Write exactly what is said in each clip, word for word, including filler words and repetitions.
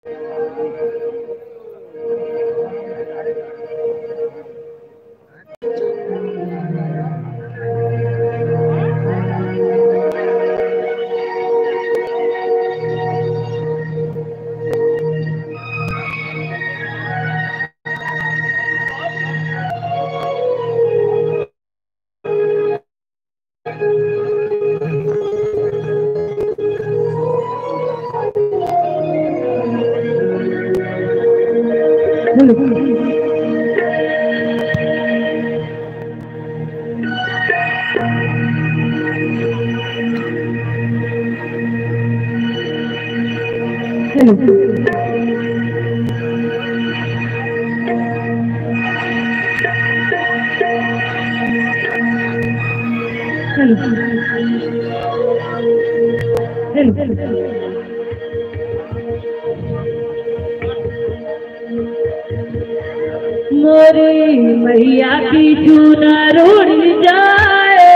मोरी मैया की चुनर उड़ जाए,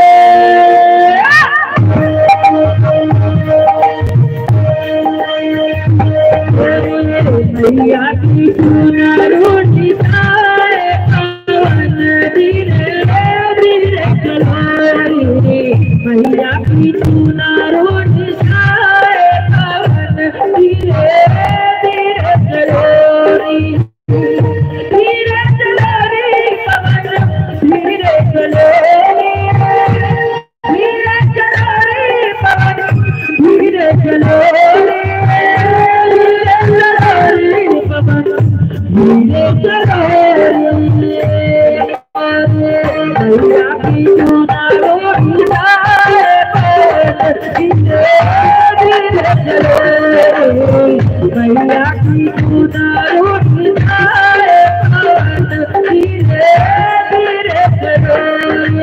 मैया की चुनर उड़ जाए, पवन धीरे धीरे चलाए, मैया की चुनर उड़ जाए, पवन धीरे धीरे चलोरी, धीरे चलोरी पवन धीरे चलोरी, धीरे चलोरी पवन धीरे चलोरी, धीरे चलोरी मैया की चुनर उड़ जाए, धीरे धीरे चलोरी, मैया की चुनर उड़ जाए, धीरे धीरे चलोरी।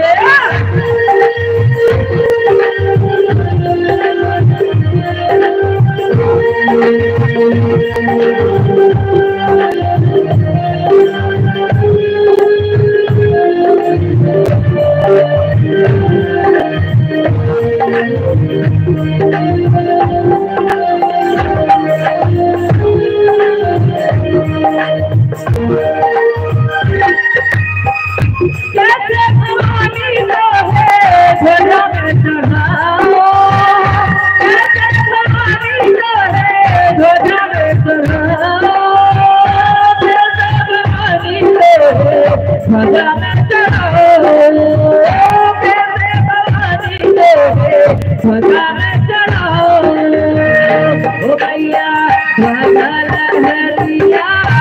कैसे भवानी लो है ध्वजा में चढ़ाओ, कैसे भवानी लो है ध्वजा में चढ़ाओ, कैसे भवानी लो है ध्वजा में चढ़ाओ, कैसे भवानी लो है ध्वजा में चढ़ाओ, ओ भैया ध्वजा लहरिया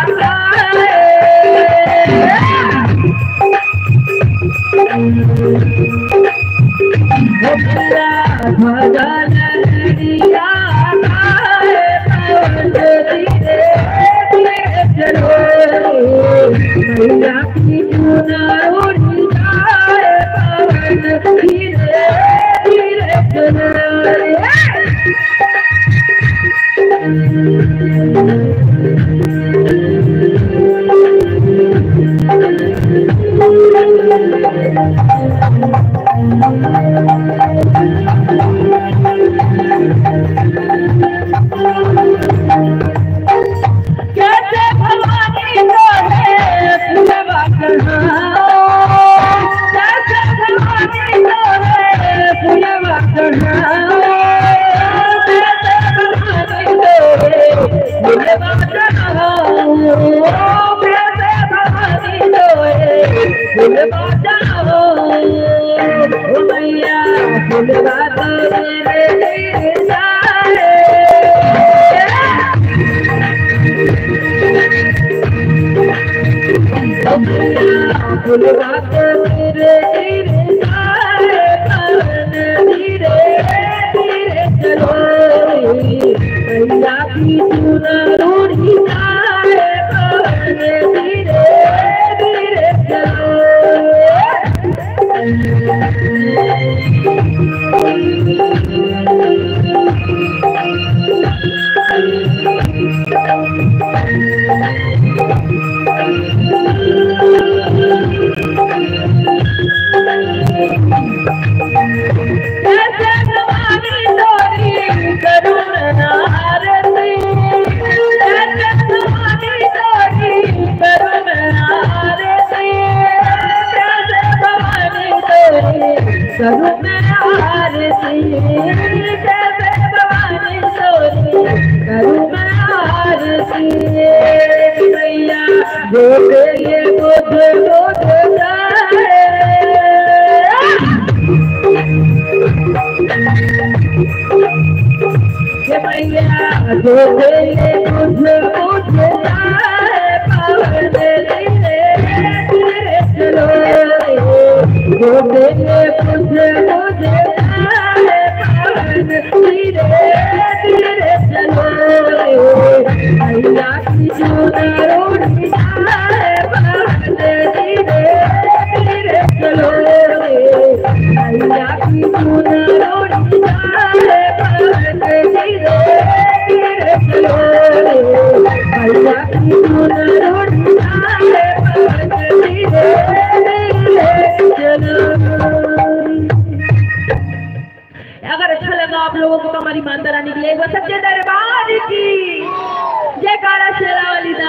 ध्वजा लहरिया पवन धीरे धीरे चलोरी, मैया की चुनर उड़ जाए, पवन धीरे धीरे चलोरी। कैसे भवानी लो है फुलवा चढ़ाओ, कैसे भवानी लो है फुलवा चढ़ाओ, कैसे भवानी लो है फुलवा चढ़ाओ, कैसे भवानी लो है फुलवा चढ़ाओ, ओ मैया फुलवा तेरे धीरे जाए, फुलवा तेरे धीरे जाए, पवन धीरे धीरे चलोरी, मैया की चुनर उड़ जाए, पवन धीरे धीरे चलोरी। कैसे भवानी तोरी करुण नारती, कैसे जो तेरे बुझ बुझ जाए मैया जो तेरे बुझ बुझ जाए पावन धीरे धीरे चलो जो तेरे बुझ बुझ जाए पावन धीरे धीरे चलो मैया की चुनर उड़ी जाए पावन धीरे धीरे चलो मैया की चुनर उड़ी जाए पावन धीरे धीरे चलो मैया की चुनर उड़ी जाए पावन धीरे धीरे चलो। अगर अच्छा लगा आप लोगों को तो हमारी माता रानी के लिए वो सच्चे दरबार की जयकारा शेरावाली दा।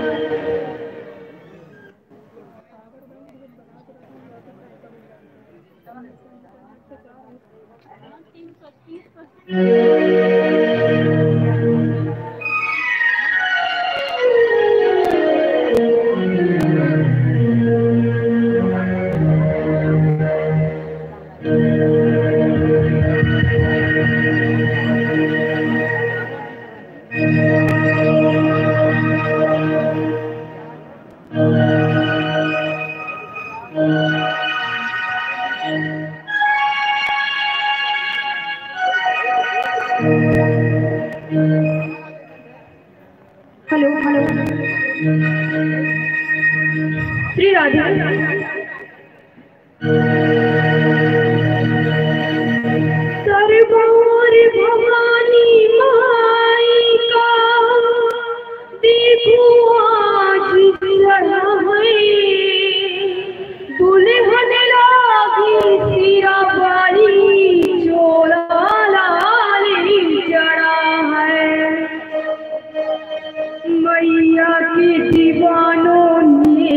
हेलो हेलो श्री राधे सरगौर भवानी माई का देखो आज चढ़ा है दुल्हन लागी सिरा बाली चोला लाली चढ़ा है मैया के दीवानों ने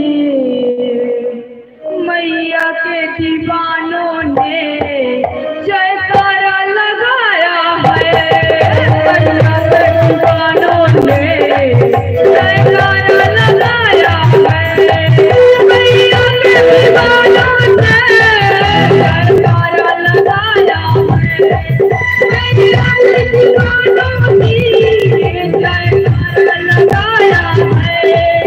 मैया के दीवानों ने जयकारा लगाया है मैया के दीवानों ने जयकारा लगाया है मैया के दीवानों ने जयकारा लगाया है मैया के दीवानों ने जयकारा लगाया है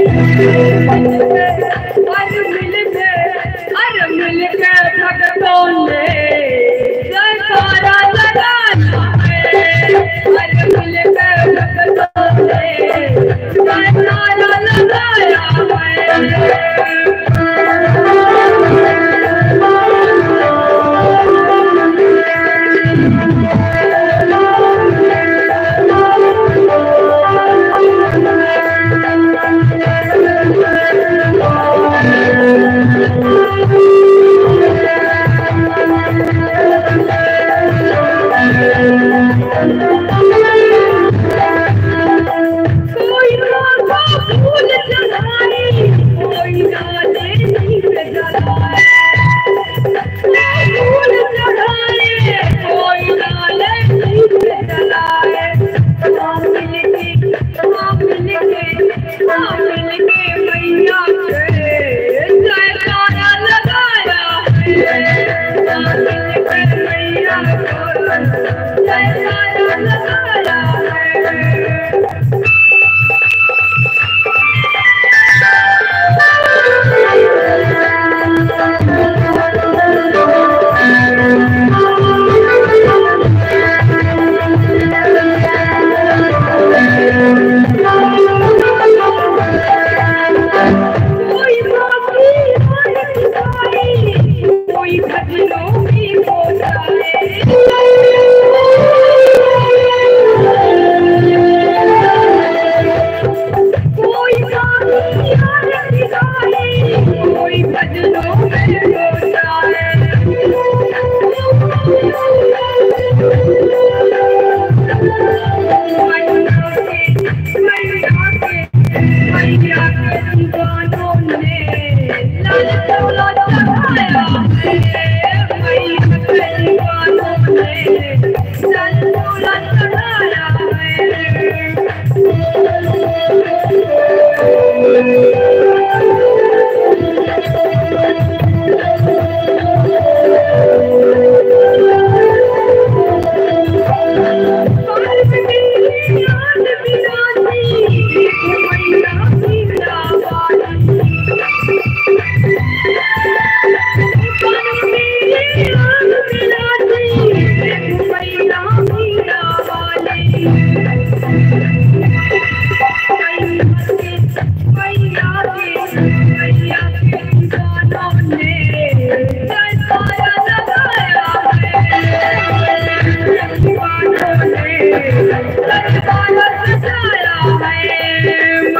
अर मिल के अर मिल के भगतों ने जयकारा लगाया है अर मिल के भगतों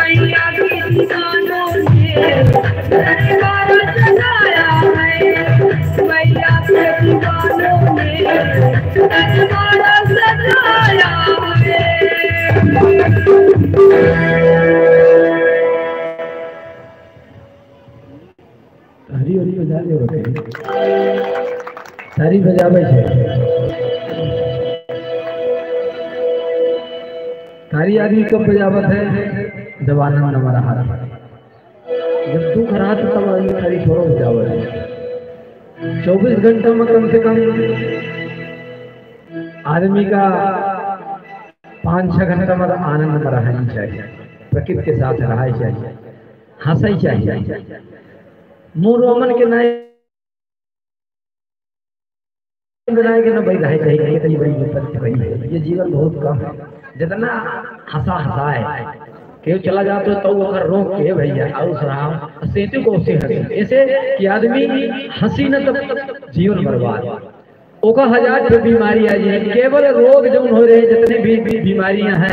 मैया की दीवानों ने दरबार सजाया है, मैया के दीवानों ने दरबार सजाया है। हरी हरी बजा दे बटे सारी बजावे छे थारी आदमी कब बजावत है जब आनंद हमारा हाथ जब दुख रात तब आदमी थारी छोड़ो बजावत है। चौबीस घंटे में कम से कम आदमी का पाँच छह घंटा में आनंद में रहना चाहिए, प्रकृति के साथ रहना चाहिए, हंसा ही चाहिए। मुंह रोमन के नए बनाए के ना भाई रहे चाहिए, इतनी बड़ी विपत्ति रही है। ये जीवन बहुत कम है, जितना हंसा हंसा है केव चला जाते तो अगर रोक के भैया आउस रहा सेतु को से हंसी ऐसे कि आदमी हंसी न तब जीवन बर्बाद ओका हजार से बीमारी आ जाए। केवल रोग जो हो रहे जितने भी बीमारियां हैं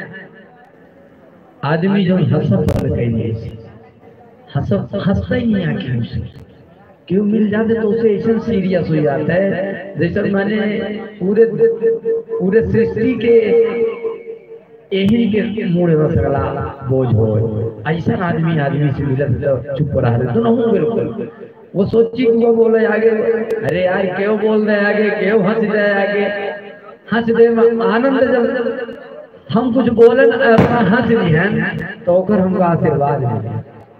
आदमी जो हंसत कहीं हंसत हंसता ही नहीं आखिर उसे क्यों मिल जाते तो उसे ऐसा सीरियस हो जाता है जैसे मैंने पूरे पूरे सृष्टि के यही के मुड़े में सगला बोझ हो ऐसा आदमी आदमी से मिला तो चुप रहा तो ना हूँ बिल्कुल वो सोची कि वो बोले आगे अरे यार क्यों बोल रहे आगे क्यों हंस रहे आगे हंस दे आनंद जब हम कुछ बोले हंस नहीं है तो ओकर हमको आशीर्वाद नहीं।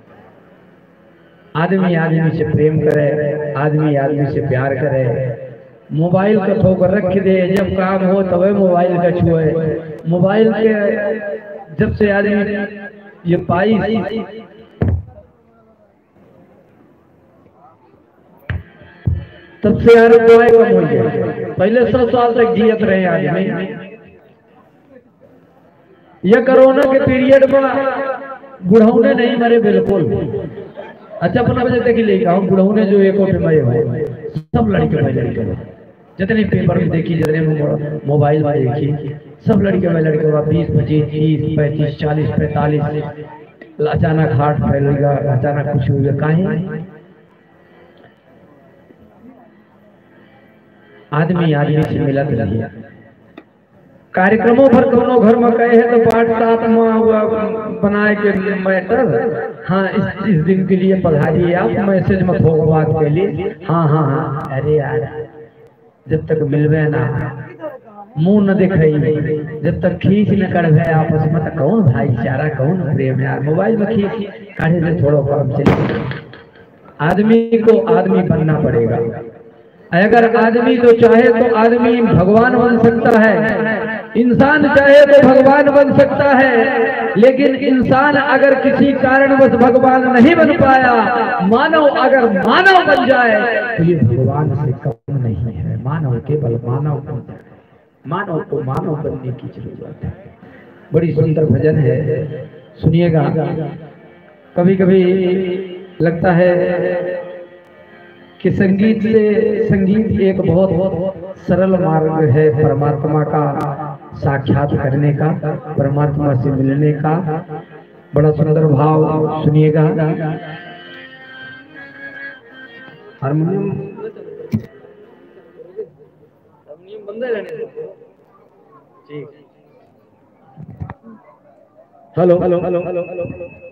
आदमी आदमी से प्रेम करे, आदमी आदमी से प्यार करे, मोबाइल का ठोकर रख दे जब काम हो तब मोबाइल का छुए। मोबाइल के जब से आदमी ये पाई तब से यार दवाई कम हो गया। पहले सौ साल तक जियत रहे आदमी। ये कोरोना के पीरियड में बुढ़ौने नहीं मरे बिल्कुल। अच्छा अपना वजह देखी ले गाँव बुढ़ऊ ने जो एक मरे हुए सब लड़के में लड़के जितने पेपर में देखी जितने मोबाइल में देखी सब लड़के में लड़के हुआ बीस पच्चीस तीस पैंतीस चालीस पैंतालीस अचानक हार्ट फैल गया अचानक कुछ हो गया काहे आदमी आदमी से मिलत रही। कार्यक्रमों पर दोनों घर में कहे हैं तो पाठ साथ में बनाए के मैटर हाँ इस, इस दिन के लिए पधारिए आप मैसेज में भोगवाद के लिए हाँ हाँ हाँ अरे यार जब तक मिलवे ना मुंह न दिखाई जब तक खींच न करवे आपस में तो कौन भाईचारा कौन प्रेम यार मोबाइल में खींच काढ़े से थोड़ा काम चले। आदमी को आदमी बनना पड़ेगा। अगर आदमी तो चाहे तो आदमी भगवान बन सकता है, इंसान चाहे तो भगवान बन सकता है, लेकिन इंसान अगर किसी कारणवश भगवान नहीं बन पाया मानव अगर मानव बन जाए तो ये भगवान से कम नहीं है। मानव केवल मानव बन जाए, मानव को मानव बनने की जरूरत है। बड़ी सुंदर भजन है सुनिएगा। कभी कभी लगता है कि संगीत से संगीत एक बहुत बहुत सरल मार्ग है परमात्मा का साक्षात करने का, परमात्मा से मिलने का। बड़ा सुंदर भाव सुनिएगा। हारमोनियम हारमोनियम बंद है लेने ठीक। Hello hello hello hello hello